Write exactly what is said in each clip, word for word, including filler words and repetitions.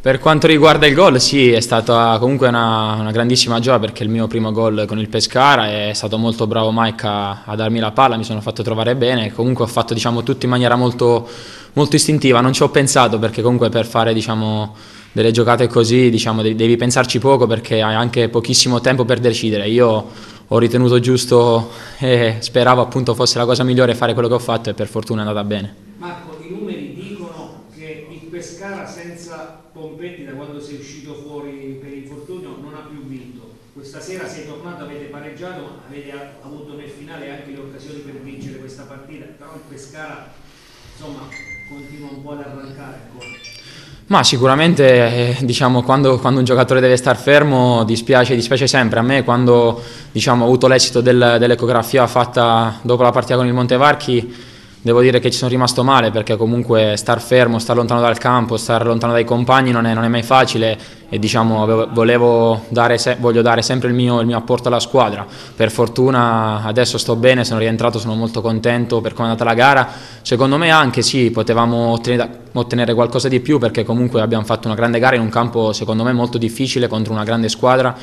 Per quanto riguarda il gol, sì, è stata comunque una, una grandissima gioia perché è il mio primo gol con il Pescara, è stato molto bravo Mike a, a darmi la palla, mi sono fatto trovare bene, comunque ho fatto diciamo, tutto in maniera molto, molto istintiva, non ci ho pensato perché comunque per fare diciamo, delle giocate così diciamo, devi pensarci poco perché hai anche pochissimo tempo per decidere. Io ho ritenuto giusto e speravo appunto fosse la cosa migliore fare quello che ho fatto e per fortuna è andata bene. Marco, i numeri dicono che il Pescara senza Pompetti da quando sei uscito fuori per infortunio non ha più vinto. Questa sera sei tornato, avete pareggiato, ma avete avuto nel finale anche le occasioni per vincere questa partita, però il Pescara insomma continua un po' ad arrancare ancora. Ma sicuramente eh, diciamo, quando, quando un giocatore deve star fermo dispiace, dispiace sempre. A me quando diciamo, ho avuto l'esito del, dell'ecografia fatta dopo la partita con il Montevarchi devo dire che ci sono rimasto male perché comunque star fermo, star lontano dal campo, star lontano dai compagni non è, non è mai facile e diciamo, volevo dare, voglio dare sempre il mio, il mio apporto alla squadra. Per fortuna adesso sto bene, sono rientrato, sono molto contento per come è andata la gara. Secondo me anche sì, potevamo ottenere, ottenere qualcosa di più perché comunque abbiamo fatto una grande gara in un campo secondo me molto difficile contro una grande squadra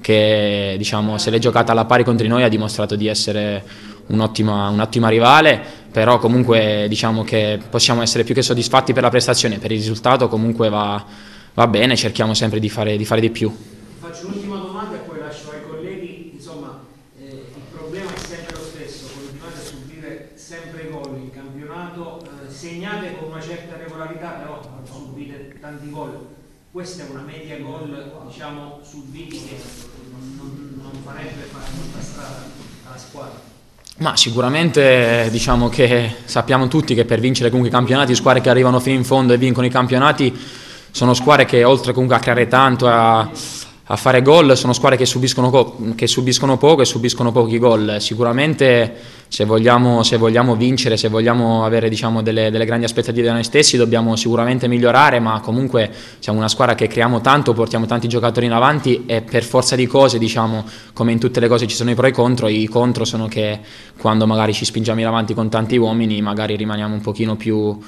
che diciamo, se l'è giocata alla pari contro noi ha dimostrato di essere un'ottima, un'ottima rivale, però comunque diciamo che possiamo essere più che soddisfatti per la prestazione, per il risultato comunque va, va bene, cerchiamo sempre di fare di, fare di più. Faccio un'ultima domanda e poi lascio ai colleghi, insomma eh, il problema è sempre lo stesso, continuate a subire sempre gol in campionato, eh, segnate con una certa regolarità però subite tanti gol, questa è una media gol diciamo subiti che non, non farebbe fare molta strada alla squadra. Ma sicuramente diciamo che sappiamo tutti che per vincere comunque i campionati, squadre che arrivano fino in fondo e vincono i campionati sono squadre che oltre comunque a creare tanto, a, a fare gol, sono squadre che subiscono, che subiscono poco e subiscono pochi gol. Sicuramente se vogliamo, se vogliamo vincere, se vogliamo avere diciamo, delle, delle grandi aspettative da noi stessi dobbiamo sicuramente migliorare, ma comunque siamo una squadra che creiamo tanto, portiamo tanti giocatori in avanti e per forza di cose, diciamo, come in tutte le cose ci sono i pro e i contro, i contro sono che quando magari ci spingiamo in avanti con tanti uomini magari rimaniamo un pochino più,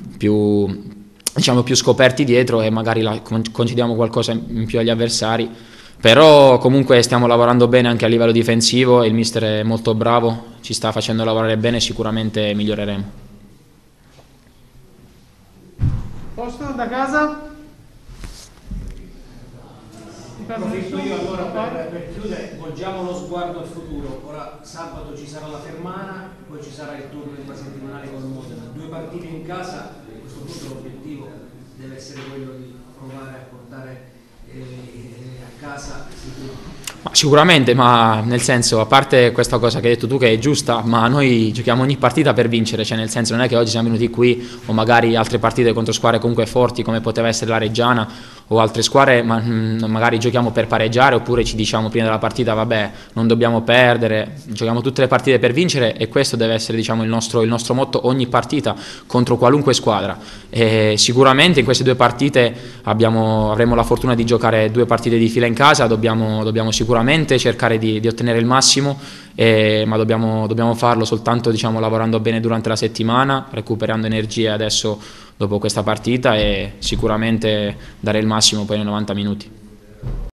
più, diciamo, più scoperti dietro e magari la, concediamo qualcosa in più agli avversari. Però comunque stiamo lavorando bene anche a livello difensivo e il mister è molto bravo, ci sta facendo lavorare bene e sicuramente miglioreremo. Posto da casa? Approfitto io allora per, per chiudere, volgiamo lo sguardo al futuro. Ora sabato ci sarà la Fermana, poi ci sarà il turno infrasettimanale con Modena. Due partite in casa, a questo punto l'obiettivo deve essere quello di provare a portare eh, a casa sicuro. Ma sicuramente, ma nel senso, a parte questa cosa che hai detto tu che è giusta, ma noi giochiamo ogni partita per vincere, cioè nel senso non è che oggi siamo venuti qui o magari altre partite contro squadre comunque forti come poteva essere la Reggiana o altre squadre, ma mh, magari giochiamo per pareggiare oppure ci diciamo prima della partita vabbè non dobbiamo perdere, giochiamo tutte le partite per vincere e questo deve essere diciamo, il, nostro, il nostro motto ogni partita contro qualunque squadra. E sicuramente in queste due partite abbiamo, avremo la fortuna di giocare due partite di fila in casa, dobbiamo, dobbiamo sicuramente cercare di, di ottenere il massimo, eh, ma dobbiamo, dobbiamo farlo soltanto diciamo, lavorando bene durante la settimana, recuperando energie adesso dopo questa partita e sicuramente dare il massimo poi nei novanta minuti.